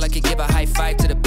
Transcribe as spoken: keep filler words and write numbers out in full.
I could give a high five to the